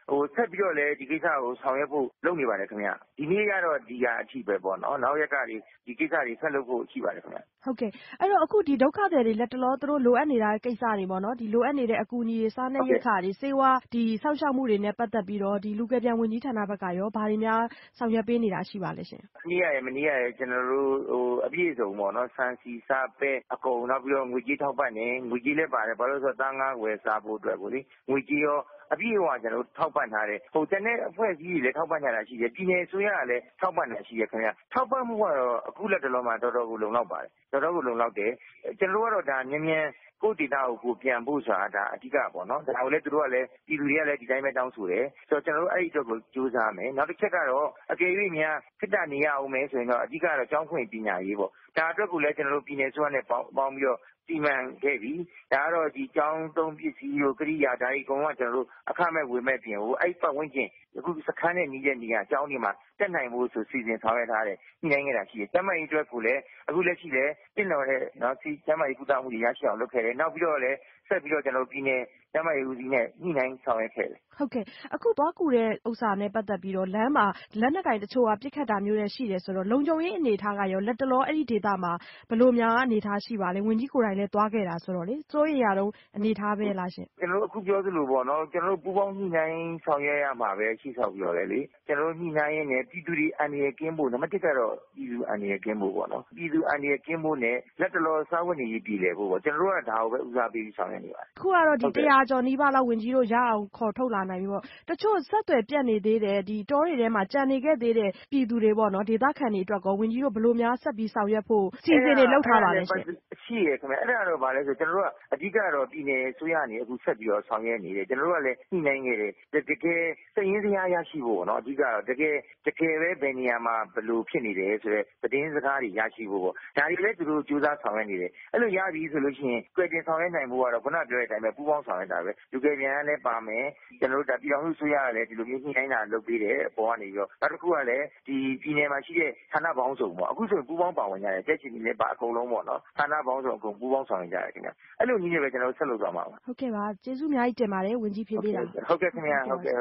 ဆက်ပြီးတော့လည်းဒီကိစ္စကိုဆောင်ရွက်ဖို့လုပ်နေပါတယ်ခင်ဗျဒီနေ့ကတော့ဒီကအထိပဲပေါ့နော်နောက်ရက်ကဒီကိစ္စတွေဆက်လုပ်ဖို့ရှိပါတယ်ခင်ဗျဟုတ်ကဲ့အဲ့တော့အခုဒီဒုက္ခသည်တွေလက်တလောသူတို့လိုအပ်နေတာကိစ္စတွေပေါ့နော်ဒီလိုအပ်နေတဲ့အကူအညီတွေစားနပ်ရိက္ခာတွေစေဝါဒီစောင့်ရှောက်မှုတွေနဲ့ပတ်သက်ပြီးတော့ဒီလူကယ်ပြန်ဝန်ကြီးဌာနဘက်ကရောဘာတွေများဆောင်ရွက်ပေးနေတာရှိပါလဲရှင်မနေ့ကကျွန်တော်တို့အပြည့်အစုံပေါ့နော်ဆန်စီစားပဲအကုန်နောက်ပြီးတော့ငွေကြေးထောက်ပံ့နေငွေကြေးလည်းပါတယ်ဘာလို့ဆိုတော့သားငါးဝယ်စားဖို့အတွက်ကိုလေငွေကြေးရောအပြည့်အဝကျွန်တော်ထောက်ပံ့ထားတယ်တနေ့အဖွဲ့အစည်းတွေလည်းထောက်ပံ့ကြတာရှိတယ်ပြည်နယ်အစိုးရကလည်းထောက်ပံ့တာရှိရခင်ဗျထောက်ပံ့မှုကတော့အခုလက်တလုံးမှာတော်တော်ကိုလုံလောက်ပါတယ်တော်တော်ကိုလုံလောက်တယ်ကျွန်တော်တို့ကတော့ဒါမြန်ကိုယ့်ဒေသကိုပြန်ဖို့ဆိုတာဒါအဓိကပေါ့နော်ဒါကိုလည်းသူတို့ကလည်းပြည်သူတွေကလည်းဒီတိုင်းပဲတောင်းဆိုတယ်ဆိုတော့ကျွန်တော်တို့အဲ့ဒီအတွက်ကိုကြိုးစားမယ်နောက်တစ်ချက်ကတော့အကယ်၍များခက်နေရအောင်မယ်ဆိုရင်တော့အဓိကတော့ကျောင်းခွင့်ပညာရေးပေါ့ဒါအတွက်ကိုလည်းကျွန်တော်တို့ပြည်နယ်ဆိုရနဲ့ပေါင်းပြီးတော့စီမံခဲ့ပြီဒါကတော့ဒီကျောင်းသုံးပစ္စည်းကိုကိရိယာဒါတွေအကုန်လုံးကျွန်တော်တို့အခမဲ့ဝေမဲ့ပြင်ဟိုအဲ့ပတ်ဝန်းကျင်အခုစခန်းနဲ့နီးတဲ့နေရာကျောင်းတွေမှာတက်နိုင်ဖို့ဆိုစီစဉ်ဆောင်ရွက်ထားတယ်ညှိနှိုင်းခဲ့တာရှိတယ်ကျမကြီးအတွက်ကိုလည်းအခုလက်ရှိလည်းပြင်တော်တဲ့နော်စီကျမကြီးကုသမှုတွေရရှိအောင်လုပ်ခဲ့တယ်နောက်ပြီးတော့လည်းဆက်ပြီးတော့ကျွန်တော်ပြည်နယ်ကျမကြီးဦးစီးနဲ့ညှိနှိုင်းဆောင်ရွက်ခဲ့တယ်ဟုတ်ကဲ့အခုသွားကူတဲ့ဥစ္စာနဲ့ပတ်သက်ပြီးတော့လမ်းမှာလက်နက်ကင်တချို့ကပြစ်ခတ်တာမျိုးတွေရှိတယ်ဆိုတော့လုံခြုံရေးအနေထားကရောလက်တလောအဲ့ဒီဒေသမှာဘယ်လိုများအနေထားရှိပါလဲဝန်ကြီးကိုယ်တိုင်လည်းသွားခဲ့တာဆိုတော့လေစိုးရိမ်ရတော့အနေထားပဲလားရှင်ကျွန်တော်တို့အခုပြောသလိုပေါ့နော်ကျွန်တော်တို့ပူပေါင်းညှိနှိုင်းဆောင်ရွက်ရမှာပဲရှိဆောက်ပြောတယ်လေကျွန်တော်တို့ညှိနှိုင်းရင်းနဲ့ပြည်သူတွေအန္တရာယ်ကင်းဖို့နံပါတ်1ကတော့ပြည်သူအန္တရာယ်ကင်းဖို့ပေါ့နော်ပြည်သူအန္တရာယ်ကင်းဖို့နဲ့လက်တလောစားဝတ်နေရေးပြည်လည်ဖို့ပေါ့ကျွန်တော်တို့ကဒါကိုပဲဦးစားပေးပြီးဆောင်ရွက်နေပါတယ်အခုကတော့ဒီ100ကျော်နီးပါးလောက်ဝန်ကြီးတို့ရအောင်ခေါ်ထုတ်လာနိုင်ပြီပေါ့တချို့ဆက်သွယ်ပြတ်နေသေးတယ်ဒီတောတွေထဲမှာကြံနေခဲ့သေးတဲ့ပြည်သူတွေပေါ့နော်ဒေသခံတွေအတွက်ကောဝန်ကြီးတို့ဘယ်လိုများဆက်ပြီးဆောင်ရွက်ဖို့စီစဉ်တွေလုပ်ထားပါလဲရှင်ရှိရခင်ဗျအဲ့ဒါတော့ဗာလဲဆိုကျွန်တော်တို့ကအဓိကတော့ပြည်နယ်ဆိုရနေအခုဆက်ပြီးတော့ဆောင်ရွက်နေတယ်ကျွန်တော်တို့ကလည်းညှိနှိုင်းခဲ့တယ်တကယ်စည်ရင်းစရာရရှိဖို့ပေါ့နော်အဓိကတော့တကယ်ပဲဘယ်နေရာမှာဘယ်လိုဖြစ်နေတယ်ဆိုတော့သတင်းစကားတွေရရှိဖို့ပေါ့ဒါတွေလည်းသူတို့ကြိုးစားဆောင်ရွက်နေတယ်အဲ့လိုရပြီဆိုလို့ရှိရင်ကြွယ်တင်ဆောင်ရွက်နိုင်ဖို့ကတော့ခုနပြောတဲ့အတိုင်းပဲပူးပေါင်းဆောင်ရွက်တာပဲလူကယ်ပြန်လည်းပါမယ်ကျွန်တော်တို့ဒါပြည်တော်စုဆိုရလည်းဒီလိုမျိုးညှိနှိုင်းတာလုပ်ပေးတယ်အပေါ်ကနေပြီးတော့နောက်တစ်ခုကလည်းဒီပြည်နယ်မှာရှိတဲ့ဌာနပေါင်းစုံပေါ့အခုဆိုရင်ပူးပေါင်းပါဝင်ကြတယ်တက်ချီလည်းပါအကုန်လုံးပေါ့နော်ဌာနပေါင်းစုံအကုန်ပူးပေါင်းဆောင်ရွက်ကြတယ်ခင်ဗျအဲ့လိုနည်းနဲ့ပဲကျွန်တော်တို့ဆက်လုပ်သွားမှာပါဟုတ်ကဲ့ပါကျေးဇူးအများကြီးတင်ပါတယ်ဝန်ကြီးဖြေပေးတာဟုတ်ကဲ့ခင်ဗျဟုတ်ကဲ့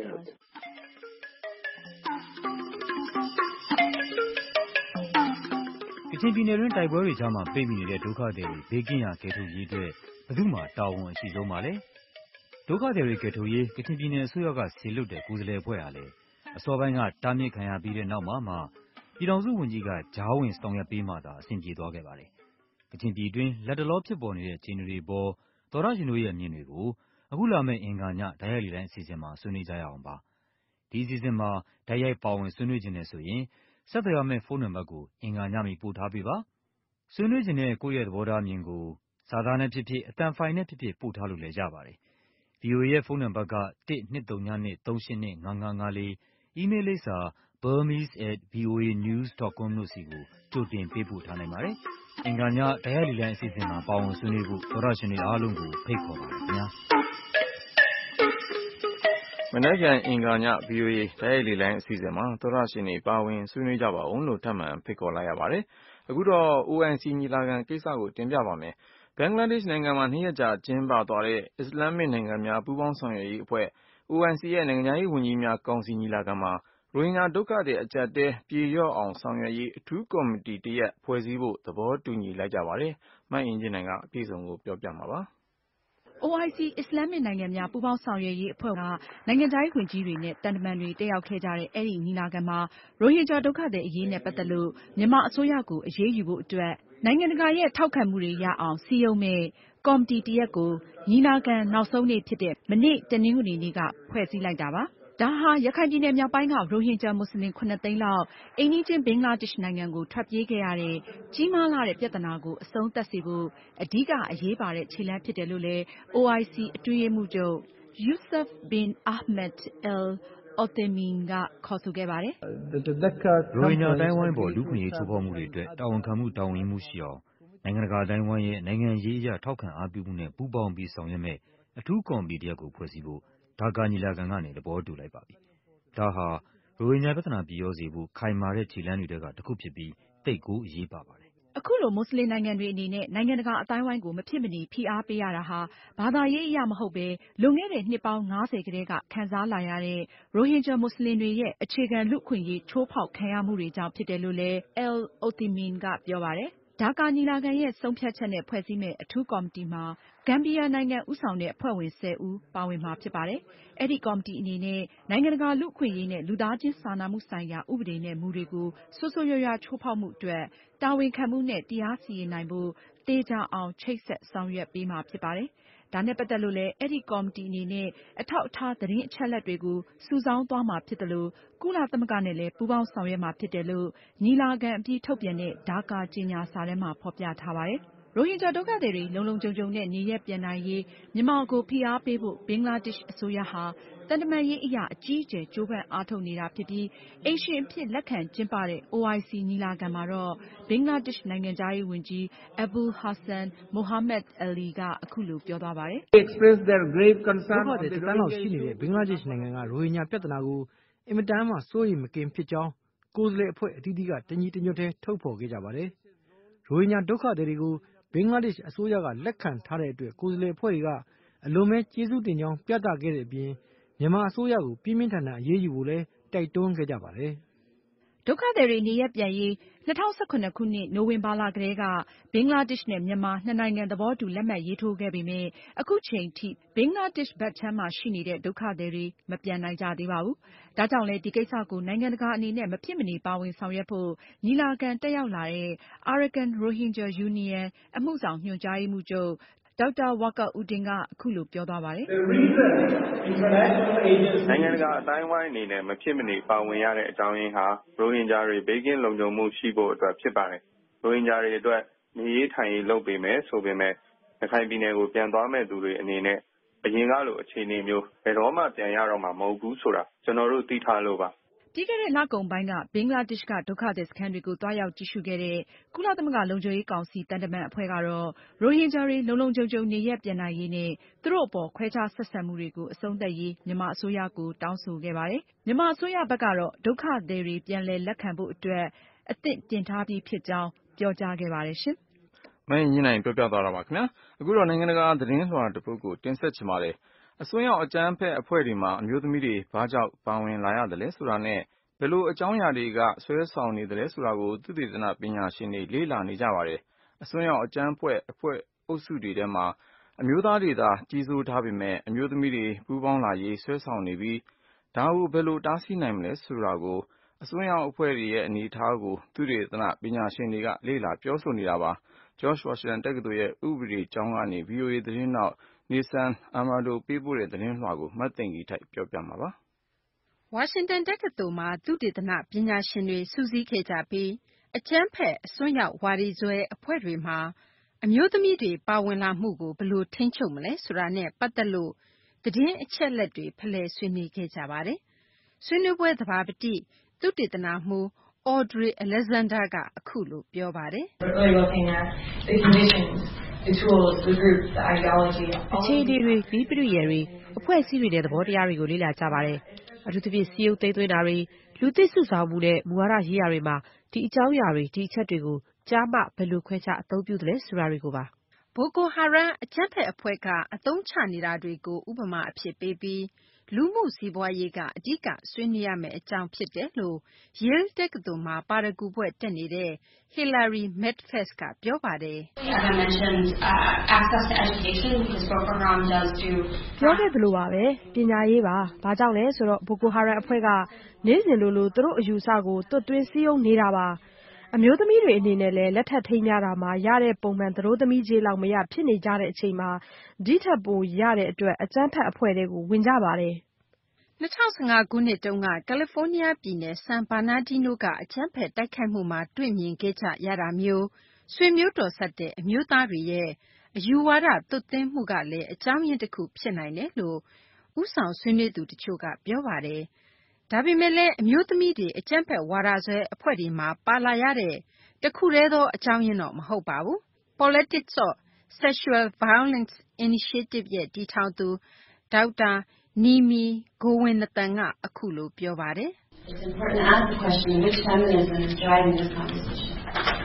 ကချင်ပြည်နယ်တွင်းတိုက်ပွဲတွေကြားမှာပိတ်မိနေတဲ့ဒုက္ခသည်တွေဘေးကင်းရာကယ်ထုတ်ရေးအတွက်ဘယ်သူမှတာဝန်အရှိဆုံးပါလဲဒုက္ခသည်တွေကယ်ထုတ်ရေးကချင်ပြည်နယ်အစိုးရကစေလွှတ်တဲ့ကိုယ်စားလှယ်အဖွဲ့ဟာလည်းအစောပိုင်းကတားမြစ်ခံရပြီးတဲ့နောက်မှပြည်ထောင်စုဝန်ကြီးကကြားဝင်ဆောင်ရွက်ပေးမှသာအဆင်ပြေသွားခဲ့ပါတယ်ကချင်ပြည်တွင်းလက်တလောဖြစ်ပေါ်နေတဲ့အခြေအနေတွေပေါ်သောရရှင်တို့ရဲ့အမြင်တွေကိုအခုလာမယ့်အင်္ဂါညဓာတ်ရိုက်လေတိုင်းအစီအစဉ်မှာဆွေးနွေးကြရအောင်ပါဒီအစီအစဉ်မှာဓာတ်ရိုက်ပါဝင်ဆွေးနွေးခြင်းနဲ့ဆိုရင်ဆက်သွယ်ရမယ့်ဖုန်းနံပါတ်ကိုအင်္ဂါညမီပို့ထားပေးပါဆွေးနွေးခြင်းနဲ့ကိုယ့်ရဲ့သဘောထားအမြင်ကိုစာသားနဲ့ဖြစ်ဖြစ်အသံဖိုင်နဲ့ဖြစ်ဖြစ်ပို့ထားလို့လည်းရပါတယ် VOA ရဲ့ဖုန်းနံပါတ်က12393825554အီးမေးလ်လိပ်စာ burmese@voanews.com တို့စီကိုကြိုတင်ပေးပို့ထားနိုင်ပါတယ်အင်္ဂါညဓာတ်ရိုက်လေတိုင်းအစီအစဉ်မှာပါဝင်ဆွေးနွေးဖို့သောရရှင်တွေအားလုံးကိုဖိတ်ခေါ်ပါတယ်ခင်ဗျာမနက်ဖြန်အင်္ဂါည VOA ဓာတ်ရိုက်လေတိုင်းအစီအစဉ်မှာသောရရှင်တွေပါဝင်ဆွေးနွေးကြပါဦးလို့ထပ်မံဖိတ်ခေါ်လိုက်ရပါတယ်အခုတော့ OIC ညီလာခံကိစ္စကိုတင်ပြပါမယ်ဘင်္ဂလားဒေ့ရှ်နိုင်ငံမှာ2ရက်ကြာကျင်းပသွားတဲ့အစ္စလာမစ်နိုင်ငံများပူးပေါင်းဆောင်ရွက်ရေးအဖွဲ့ OIC ရဲ့နိုင်ငံခြားရေးဝန်ကြီးများကောင်စီညီလာခံမှာရိုဟင်ဂျာဒုက္ခသည်အကျပ်အတည်းပြေလျော့အောင်ဆောင်ရွက်ရေးအထူးကော်မတီတစ်ရပ်ဖွဲ့စည်းဖို့သဘောတူညီလိုက်ကြပါတယ်။မအင်ကြင်းနိုင်ကအပြည့်အစုံကိုပြောပြမှာပါ။ OIC အစ္စလာမစ်နိုင်ငံများပူးပေါင်းဆောင်ရွက်ရေးအဖွဲ့ကနိုင်ငံခြားရေးဝန်ကြီးတွေနဲ့တန်တမန်တွေတက်ရောက်ခဲ့ကြတဲ့အဲဒီညီလာခံမှာရိုဟင်ဂျာဒုက္ခသည်အရေးနဲ့ပတ်သက်လို့မြန်မာအစိုးရကိုအရေးယူဖို့အတွက်နိုင်ငံတကာရဲ့ထောက်ခံမှုတွေရအောင်စည်းရုံးမဲ့ကော်မတီတစ်ရပ်ကိုညီလာခံနောက်ဆုံးနေ့ဖြစ်တဲ့မနေ့တနင်္ဂနွေနေ့ကဖွဲ့စည်းလိုက်တာပါ။ဒါဟာရခိုင်ပြည်နယ်မြောက်ပိုင်းကရိုဟင်ဂျာမွတ်စလင် 7 သိန်းလောက်အိမ်နီးချင်းဘင်္ဂလားဒေ့ရှ်နိုင်ငံကိုထွက်ပြေးခဲ့ရတဲ့ကြီးမားလှတဲ့ပြဿနာကိုအဆုံးသတ်စေဖို့အဓိကအရေးပါတဲ့ခြေလှမ်းဖြစ်တယ်လို့လည်း OIC အတွင်းရေးမှူးချုပ် Yusuf bin Ahmed Al-Othaymin ကခေါ်ဆိုခဲ့ပါတယ်။ရိုဟင်ဂျာအတိုင်းဝိုင်းပေါ်လူ့ခွင့်ရေးချိုးဖောက်မှုတွေအတွက်တာဝန်ခံမှုတာဝန်ယူမှုရှိအောင်နိုင်ငံတကာအတိုင်းဝိုင်းရဲ့နိုင်ငံရေးအရထောက်ခံအားပြုမှုနဲ့ပူးပေါင်းပြီးဆောင်ရွက်မဲ့အထူးကော်မတီတစ်ရပ်ကိုဖွဲ့စည်းဖို့ဒါကာညီလာခံကနေသဘောတူလိုက်ပါပြီ။ဒါဟာရိုဟင်ဂျာပြဿနာပြေလျော့စေဖို့ခိုင်မာတဲ့ခြေလှမ်းတွေထဲကတစ်ခုဖြစ်ပြီးသိပ်ကိုအရေးပါပါတယ်။အအခုလိုမွတ်စလင်နိုင်ငံတွေအနေနဲ့နိုင်ငံတကာအတိုင်းဝိုင်းကိုမဖြစ်မနေဖိအားပေးရတာဟာဘာသာရေးအရမဟုတ်ပဲလွန်ခဲ့တဲ့နှစ်ပေါင်း90ကတည်းကခံစားလာရတဲ့ရိုဟင်ဂျာမွတ်စလင်တွေရဲ့အခြေခံလူ့အခွင့်အရေးချိုးဖောက်ခံရမှုတွေကြောင့်ဖြစ်တယ်လို့လည်း Al-Othaymin ကပြောပါတယ်။ဒါကာညီလာခံရဲ့ဆုံးဖြတ်ချက်နဲ့ဖွဲ့စည်းမဲ့အထူးကော်မတီမှာဂမ်ဘီယာနိုင်ငံဦးဆောင်တဲ့အဖွဲ့ဝင်10 ဦးပါဝင်မှာဖြစ်ပါတယ်။အဲဒီကော်မတီအနေနဲ့နိုင်ငံတကာလူ့အခွင့်အရေးနဲ့လူသားချင်းစာနာမှုဆိုင်ရာဥပဒေနဲ့မူတွေကိုဆိုးဆိုးရွားရွားချိုးဖောက်မှုအတွက်တာဝန်ခံမှုနဲ့တရားစီရင်နိုင်ဖို့သေချာအောင်ချိတ်ဆက်ဆောင်ရွက်ပေးမှာဖြစ်ပါတယ်။ဒါနဲ့ပတ်သက်လို့လည်းအဲဒီကော်မတီအနေနဲ့အထောက်အထားသတင်းအချက်အလက်တွေကိုစုဆောင်းသွားမှာဖြစ်တယ်လို့ကုလသမဂ္ဂနဲ့လည်းပူးပေါင်းဆောင်ရွက်မှာဖြစ်တယ်လို့ညီလာခံအပြီးထုတ်ပြန်တဲ့ဒါကာကြေညာစာထဲမှာဖော်ပြထားပါတယ်။ရိုဟင်ဂျာဒုက္ခသည်တွေလုံလုံခြုံခြုံနဲ့နေရပ်ပြန်နိုင်ရေးမြန်မာကိုဖိအားပေးဖို့ဘင်္ဂလားဒေ့ရှ်အစိုးရဟာတန်တမာရေးအရာအကြီးအကျယ်ကြိုးပမ်းအားထုတ်နေတာဖြစ်ပြီးအိမ်ရှင်အဖြစ်လက်ခံကျင်းပတဲ့ OIC ညီလာခံမှာတော့ဘင်္ဂလားဒေ့ရှ်နိုင်ငံခြားရေးဝန်ကြီး Abul Hassan Mohammed Ali ကအခုလိုပြောသွားပါတယ်။ They expressed their grave concern ဒုက္ခသည်တန်းလောက်ရှိနေတဲ့ဘင်္ဂလားဒေ့ရှ်နိုင်ငံကရိုဟင်ဂျာပြဿနာကိုအင်မတန်မှစိုးရိမ်မကင်းဖြစ်ကြောင်းကိုယ်စားလှယ်အဖွဲ့အသီးသီးကတညီတညွတ်တည်းထုတ်ဖော်ခဲ့ကြပါတယ်။ရိုဟင်ဂျာဒုက္ခသည်တွေကိုဘင်္ဂလားဒေ့ရှ်အစိုးရကလက်ခံထားတဲ့အတွက်ကိုယ်စားလှယ်အဖွဲ့တွေကအလွန်ပဲကျေးဇူးတင်ကြောင်းပြသခဲ့တဲ့အပြင်မြန်မာအစိုးရကိုပြင်းပြင်းထန်ထန်အရေးယူဖို့လည်းတိုက်တွန်းခဲ့ကြပါတယ်။ဒုက္ခသည်တွေနေရပ်ပြန်ရေး2017ခုနှစ်နိုဝင်ဘာလကတည်းကဘင်္ဂလားဒေ့ရှ်နဲ့မြန်မာနှစ်နိုင်ငံသဘောတူလက်မှတ်ရေးထိုးခဲ့ပေမယ့်အခုချိန်ထိဘင်္ဂလားဒေ့ရှ်ဘက်ခြမ်းမှာရှိနေတဲ့ဒုက္ခသည်တွေမပြန်နိုင်ကြသေးပါဘူး။ဒါကြောင့်လည်းဒီကိစ္စကိုနိုင်ငံတကာအနေနဲ့မဖြစ်မနေပါဝင်ဆောင်ရွက်ဖို့ညီလာခံတက်ရောက်လာတဲ့ Arakan Rohingya Union အမှုဆောင်ညွှန်ကြားရေးမှူးချုပ်ဒေါက်တာဝါကာအူဒင်ကအခုလိုပြောသွားပါတယ်။နိုင်ငံတကာအတိုင်းဝိုင်းအနေနဲ့မဖြစ်မနေပါဝင်ရတဲ့အကြောင်းရင်းဟာရိုဟင်ဂျာတွေဘေးကင်းလုံခြုံမှုရှိဖို့အတွက်ဖြစ်ပါတယ်။ရိုဟင်ဂျာတွေအတွက်နေရေးထိုင်ရေးလုပ်ပေးမယ်ဆိုပေမဲ့ရခိုင်ပြည်နယ်ကိုပြန်သွားမဲ့သူတွေအနေနဲ့အရင်ကလိုအခြေအနေမျိုးဘယ်တော့မှပြန်ရတော့မှာမဟုတ်ဘူးဆိုတာကျွန်တော်တို့သိထားလို့ပါ။ပြီးခဲ့တဲ့လကုန်ပိုင်းကဘင်္ဂလားဒေ့ရှ်ကဒုက္ခသည်စခန်းတွေကိုသွားရောက်ကြည့်ရှုခဲ့တဲ့ကုလသမဂ္ဂလုံခြုံရေးကောင်စီတန်တမန်အဖွဲ့ကတော့ရိုဟင်ဂျာတွေလုံလုံခြုံခြုံနေရပ်ပြန်နိုင်ရေးနဲ့သူတို့အပေါ်ခွဲခြားဆက်ဆံမှုတွေကိုအဆုံးသတ်ရေးမြန်မာအစိုးရကိုတောင်းဆိုခဲ့ပါတယ်။မြန်မာအစိုးရဘက်ကတော့ဒုက္ခသည်တွေပြန်လည်လက်ခံဖို့အတွက်အသင့်ပြင်ထားပြီးဖြစ်ကြောင်းပြောကြားခဲ့ပါတယ်ရှင်။မင်းညနိုင်ပြောပြသွားတာပါခင်ဗျာ။အခုတော့နိုင်ငံတကာသတင်းလွှာတစ်ပုဒ်ကိုတင်ဆက်ချင်ပါတယ်။အစွန်းရောက်အကြမ်းဖက်အဖွဲ့တွေမှာအမျိုးသမီးတွေဘာကြောင့်ပါဝင်လာရတယ်လဲဆိုတာနဲ့ဘယ်လိုအကြောင်းအရာတွေကဆွဲဆောင်နေတယ်လဲဆိုတာကိုသုတေသနပညာရှင်တွေလေ့လာနေကြပါတယ်။အစွန်းရောက်အကြမ်းဖက်အဖွဲ့အုပ်စုတွေထဲမှာအမျိုးသားတွေသာကြီးစိုးထားပေမဲ့အမျိုးသမီးတွေပူးပေါင်းလာရေးဆွဲဆောင်နေပြီးဒါကိုဘယ်လိုတားဆီးနိုင်မလဲဆိုတာကိုအစွန်းရောက်အဖွဲ့တွေရဲ့အနေအထားကိုသုတေသနပညာရှင်တွေကလေ့လာပြောဆိုနေတာပါ။ George Washington တက္ကသိုလ်ရဲ့ဥပဒေကျောင်းကနေ VOA သတင်းထောက် Nelson Amado ပေးပို့တဲ့သတင်းလွှာကိုမသိင်္ဂီထိုက်ပြောပြမှာပါ။ဝါရှင်တန်တက္ကသိုလ်မှာသုတေသနပညာရှင်တွေစုစည်းခဲ့ကြပြီးအကြမ်းဖက်အစွန်းရောက်ဝါဒီစွဲအဖွဲ့တွေမှာအမျိုးသမီးတွေပါဝင်လာမှုကိုဘယ်လိုထိန်းချုပ်မလဲဆိုတာနဲ့ပတ်သက်လို့သတင်းအချက်အလက်တွေဖလှယ်ဆွေးနွေးခဲ့ကြပါတယ်။ဆွေးနွေးပွဲသဘာပတိသုတေသနမှူး Audrey Alexander ကအခုလိုပြောပါတယ်။အခြေအနေတွေနည်းပရိယာယ်တွေအဖွဲ့အစည်းတွေနဲ့သဘောတရားတွေကိုလေ့လာကြပါတယ်။အထူးသဖြင့်စည်းရုံးသိမ်းသွင်းတာတွေလူသိစုဆောင်းမှုနဲ့မူဝါဒရေးရာတွေမှာဒီအကြောင်းအရာတွေဒီအချက်တွေကိုကြားမှဘယ်လိုခွဲခြားအသုံးပြုသလဲဆိုတာတွေကိုပါ။ Boko Haram အကြမ်းဖက်အဖွဲ့ကအသုံးချနေတာတွေကိုဥပမာအဖြစ်ပေးပြီးလူမှုစီးပွားရေးကအဓိကဆွေးနွေးရမယ့်အကြောင်းဖြစ်တယ်လို့ Yale တက္ကသိုလ်မှာပါရဂူဘွဲ့တက်နေတဲ့ Hilary Medford ကပြောပါတယ်။ပြောခဲ့သလိုပါပဲပညာရေးပါ။ဘာကြောင့်လဲဆိုတော့ Boko Haram အဖွဲ့ကနေ့စဉ်လိုလိုသူတို့အယူအဆကိုသွတ်သွင်းစည်းရုံးနေတာပါ။အမျိုးသမီးတွေအနေနဲ့လည်းလက်ထပ်ထိမ်းမြတာမှာရတဲ့ပုံမှန်သတို့သမီးကြေးလောက်မရဖြစ်နေကြတဲ့အချိန်မှာဒီထက်ပိုရတဲ့အတွက်အကြမ်းဖက်အဖွဲ့တွေကိုဝင်ကြပါတယ်။ 2015ခုနှစ်တုန်းကကယ်လီဖိုးနီးယားပြည်နယ် San Bernardino ကအကြမ်းဖက်တိုက်ခိုက်မှုမှာတွေ့မြင်ခဲ့ကြရတာမျိုးဆွေမျိုးတော်စပ်တဲ့အမျိုးသားတွေရဲ့အယူဝါဒသွတ်သွင်းမှုကလည်းအကြောင်းရင်းတစ်ခုဖြစ်နိုင်တယ်လို့ဦးဆောင်ဆွေးနွေးသူတချို့ကပြောပါတယ်။ဒါပေမဲ့လည်းအမျိုးသမီးတွေအကြမ်းဖက်ဝါဒစွဲအဖွဲ့တွေမှာပါလာရတဲ့တခုတည်းသောအကြောင်းရင်းတော့မဟုတ်ပါဘူး။ Politics of Sexual Violence Initiative ရဲ့တည်ထောင်သူဒေါက်တာNeeme Gowinathan ကအခုလိုပြောပါတယ်။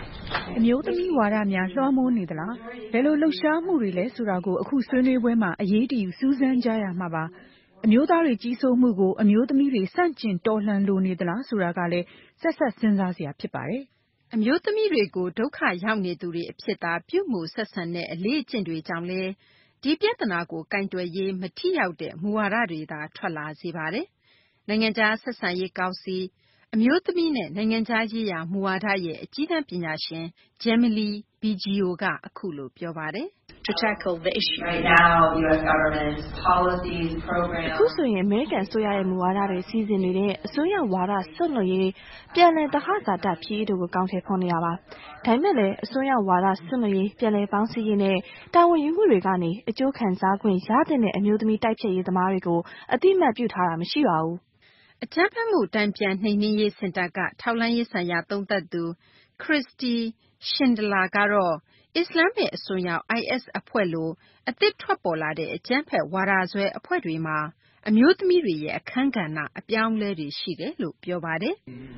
အမျိုးသမီးဝါဒများလွှမ်းမိုးနေသလားဘယ်လိုလှုပ်ရှားမှုတွေလဲဆိုတာကိုအခုဆွေးနွေးပွဲမှာအရေးတယူစူးစမ်းကြရမှာပါအမျိုးသားတွေကြီးစိုးမှုကိုအမျိုးသမီးတွေစန့်ကျင်တော်လှန်လိုနေသလားဆိုတာကလည်းဆက်ဆက်စဉ်းစားစရာဖြစ်ပါတယ်အမျိုးသမီးတွေကိုဒုက္ခရောက်နေသူတွေအဖြစ်သာပြုမှုဆက်ဆံတဲ့အလေးအကျင့်တွေကြောင့်လဲဒီပြဿနာကိုကင်တွယ်ရေးမထိရောက်တဲ့မူဝါဒတွေသာထွက်လာစေပါတယ်နိုင်ငံခြားဆက်ဆံရေးကောင်စီအမျိုးသမီးနဲ့နိုင်ငံခြားရေးရာမူဝါဒရဲ့အကြီးတန်းပညာရှင် Jamily Bigio ကအခုလိုပြောပါတယ် To tackle the issue right now US government's policies programs အခုဆိုရင်အမေရိကန်အစိုးရရဲ့မူဝါဒတွေစီစဉ်နေတဲ့အစိုးရဝါဒစွန့်လွတ်ရေးပြည်내သဟဇာတဖြည့်တို့ကိုကောင်းထည့်ဖော်နေတာပါဒါပေမဲ့လည်းအစိုးရဝါဒစွန့်လွတ်ရေးပြည်내ပေါင်းစည်းရေးနဲ့တာဝန်ယူမှုတွေကနေအကျိုးခံစားခွင့်ရတဲ့အမျိုးသမီးတိုက်ဖြတ်ရေးသမားတွေကိုအတိအမှတ်ပြုထားတာမရှိပါဘူးအကြမ်းဖက်မှုတန်ပြန်နှိမ်နင်းရေးစင်တာကထောက်လှမ်းရေးဆိုင်ရာသုံးသပ်သူ Christy Schindler ကတော့အစ္စလာမစ်အစွန်းရောက် IS အဖွဲ့လိုအသစ်ထွက်ပေါ်လာတဲ့အကြမ်းဖက်ဝါဒစွဲအဖွဲ့တွေမှာအမျိုးသမီးတွေရဲ့အခန်းကဏ္ဍအပြောင်းအလဲတွေရှိတယ်လို့ပြောပါတယ်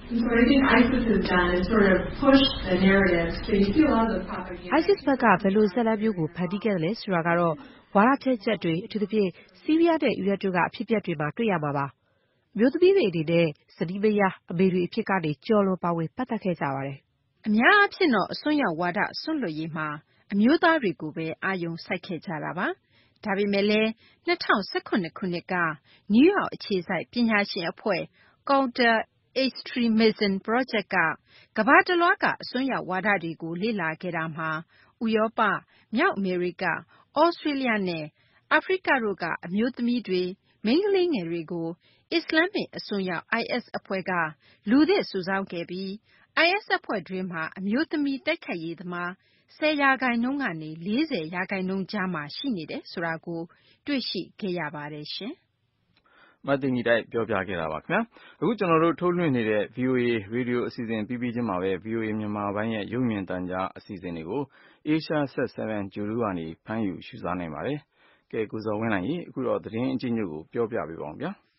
ISIS ဘက်ကဘယ်လိုဇာတ်လမ်းမျိုးကိုဖန်တီးခဲ့တယ်လဲဆိုတာကတော့ဝါဒဖြန့်ချက်တွေအထူးသဖြင့်ဆီးရီးယားနဲ့အီရတ်တို့ကအဖြစ်အပျက်တွေမှာတွေ့ရမှာပါအမျိုးသမီးတွေအနေနဲ့ဇနီးမယားအမေတွေအဖြစ်ကနေကြော်လွန်ပါဝင်ပတ်သက်ခဲ့ကြပါတယ်အများအားဖြင့်တော့အစွန်းရောက်ဝါဒစွန့်လွတ်ရေးမှာအမျိုးသားတွေကိုပဲအာရုံစိုက်ခဲ့ကြတာပါဒါပေမဲ့လည်း2018ခုနှစ်ကနယူးယောက်အခြေစိုက်ပညာရှင်အဖွဲ့ Counter Extremism Project ကကမ္ဘာတလွှားကအစွန်းရောက်ဝါဒတွေကိုလေ့လာခဲ့တာမှာဥရောပမြောက်အမေရိကဩစတြေးလျနဲ့အာဖရိကတို့ကအမျိုးသမီးတွေမိန်းကလေးငယ်တွေကိုအစ္စလာမစ်အစွန်းရောက် IS အဖွဲ့ကလူသစ်စုဆောင်းခဲ့ပြီး IS အဖွဲ့တွင်းမှာအမျိုးသမီးတိုက်ခိုက်ရေးသမား10%ကနေ 40%ကြားမှာရှိနေတယ်ဆိုတာကိုတွေ့ရှိခဲ့ရပါတယ်ရှင်။မသိင်္ဂီတိုက်ပြောပြခဲ့တာပါခင်ဗျာ။အခုကျွန်တော်တို့ထုတ်လွှင့်နေတဲ့ VOA ရေဒီယိုအစီအစဉ်ပြီးပြီးချင်းမှာပဲ VOA မြန်မာပိုင်းရဲ့ရုပ်မြင်သံကြားအစီအစဉ်တွေကို Asia Set 7 Guru ကနေဖမ်းယူရှုစားနိုင်ပါတယ်။ကဲကိုဇော်ဝင်းနိုင်ကြီးအခုတော့သတင်းအကျဉ်းချုပ်ကိုပြောပြပေးပါဦးဗျာ။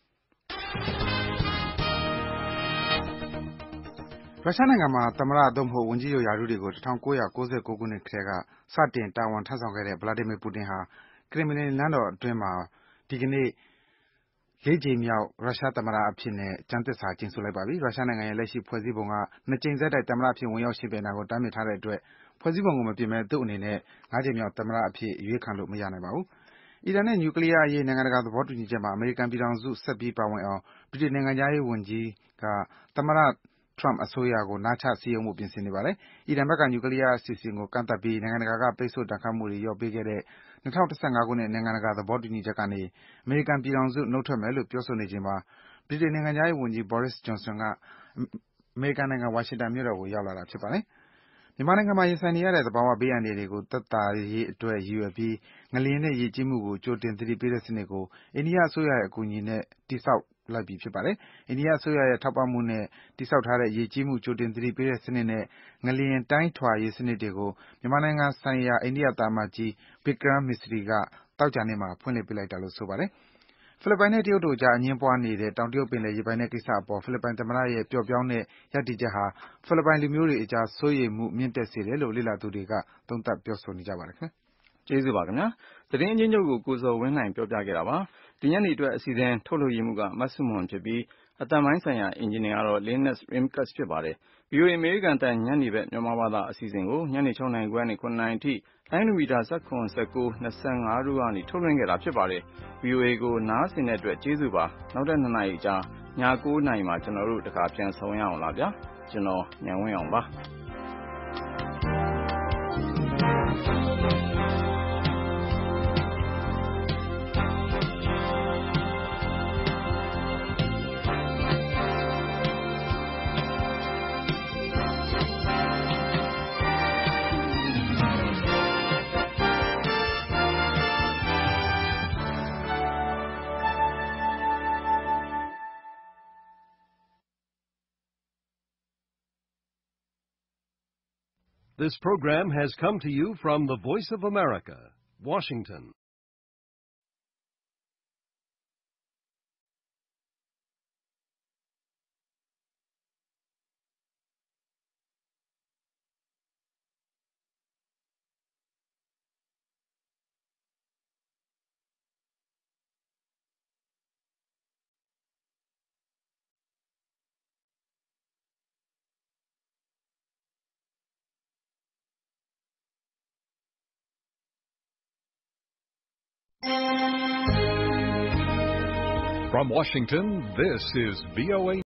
ရုရှားနိုင်ငံမှာသမ္မတသို့မဟုတ်ဝန်ကြီးချုပ်ရာထူးတွေကို1999ခုနှစ်ကတည်းကစတင်တာဝန်ထမ်းဆောင်ခဲ့တဲ့ Vladimir Putin ဟာ Kremlin နန်းတော်အတွင်းမှာဒီကနေ့4 ကြိမ်မြောက်ရုရှားသမ္မတအဖြစ်နဲ့ကျမ်းသစ္စာကျိန်ဆိုလိုက်ပါပြီ။ရုရှားနိုင်ငံရဲ့လက်ရှိဖွဲ့စည်းပုံက2 ကြိမ်ဆက်တိုက်သမ္မတအဖြစ်ဝင်ရောက်ယှဉ်ပြိုင်တာကိုတားမြစ်ထားတဲ့အတွက်ဖွဲ့စည်းပုံကိုမပြင်ဘဲသူ့အနေနဲ့5 ကြိမ်မြောက်သမ္မတအဖြစ်အရွေးခံလို့မရနိုင်ပါဘူး။အီရန်နဲ့နျူကလ িয়ার အရေးနိုင်ငံတကာသဘောတူညီချက်မှာအမေရိကန်ပြည်ထောင်စုဆက်ပြီးပါဝင်အောင်ဗြိတိန်နိုင်ငံခြားရေးဝန်ကြီးကသမ္မတTrump အစိုးရကိုနားချစည်းရုံးဖို့ပြင်ဆင်နေပါတယ်။အီရန်ဘက်ကနျူကလ িয়ার အစီအစဉ်ကိုကန့်သတ်ပြီးနိုင်ငံတကာကပိတ်ဆို့ဒဏ်ခတ်မှုတွေလျော့ပေးခဲ့တဲ့2015ခုနှစ်နိုင်ငံတကာသဘောတူညီချက်ကနေအမေရိကန်ပြည်ထောင်စုနုတ်ထွက်မယ်လို့ပြောဆိုနေချိန်မှာဗြိတိန်နိုင်ငံခြားရေးဝန်ကြီး Boris Johnson ကအမေရိကန်နိုင်ငံဝါရှင်တန်မြို့တော်ကိုရောက်လာတာဖြစ်ပါတယ်။မြန်မာနိုင်ငံမှာရင်ဆိုင်နေရတဲ့သဘာဝဘေးအန္တရာယ်တွေကိုသက်သာရေးအတွက်ရည်ရွယ်ပြီးငလျင်နဲ့ရေကြီးမှုကိုကြိုတင်သတိပေးတဲ့စနစ်ကိုအိန္ဒိယအစိုးရရဲ့အကူအညီနဲ့တည်ဆောက်လိုက်ပြီဖြစ်ပါတယ်။အိန္ဒိယအစိုးရရဲ့ထောက်ပံ့မှုနဲ့တည်ဆောက်ထားတဲ့ရေကြီးမှုကြိုတင်သတိပေးတဲ့စနစ်နဲ့ငလျင်တိုင်းထွာရေးစနစ်တွေကိုမြန်မာနိုင်ငံဆိုင်ရာအိန္ဒိယသံအမတ်ကြီး Vikram Misri ကသောကြာနေ့မှာဖွင့်လှစ်ပေးလိုက်တာလို့ဆိုပါတယ်။ဖိလစ်ပိုင်နဲ့တရုတ်တို့အကြားအငြင်းပွားနေတဲ့တောင်တရုတ်ပင်လယ်ရေပိုင်နက်ကိစ္စအပေါ်ဖိလစ်ပိုင်သမ္မတရဲ့ပျော့ပျောင်းတဲ့ရပ်တည်ချက်ဟာဖိလစ်ပိုင်လူမျိုးတွေအကြားစိုးရိမ်မှုမြင့်တက်စေတယ်လို့လေ့လာသူတွေကသုံးသပ်ပြောဆိုနေကြပါတယ်ခင်ဗျာ။ကျေးဇူးပါခင်ဗျာ။သတင်းအကျဉ်းချုပ်ကိုကိုဇော်ဝင်းနိုင်ပြောပြခဲ့တာပါ။ဒီညနေအတွက်အစီအစဉ်ထုတ်လုပ်ရေးမှုကမတ်စုမွန်ဖြစ်ပြီးအတန်ပိုင်းဆိုင်ရာအင်ဂျင်နီယာကတော့ Linus Rimkus ဖြစ်ပါတယ်။ VOA အမေရိကန်တန်ညနေဘက်မြန်မာဘာသာအစီအစဉ်ကိုညနေ6နာရီခွဲနဲ့9နာရီအထိလိုင်းနိုမီတာ19 19 25တို့ကနေထုတ်လွှင့်ခဲ့တာဖြစ်ပါတယ်။ VOA ကိုနားဆင်တဲ့အတွက်ကျေးဇူးပါ။နောက်ထပ်2နာရီကြာည9နာရီမှာကျွန်တော်တို့တခါပြန်ဆုံရအောင်လားဗျာ။ကျွန်တော်ညံဝင်းအောင်ပါ။ This program has come to you from the Voice of America, Washington. From Washington, this is VOA